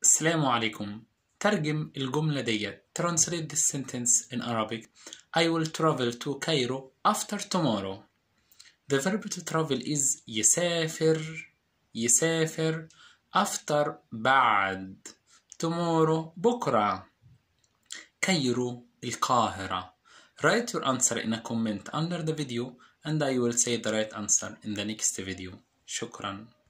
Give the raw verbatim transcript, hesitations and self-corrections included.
السلام عليكم. ترجم الجملة ديت. Translate this sentence in Arabic. I will travel to Cairo after tomorrow. The verb to travel is يسافر يسافر after بعد tomorrow بكرة. كايرو القاهرة. Write your answer in a comment under the video and I will say the right answer in the next video. شكرا.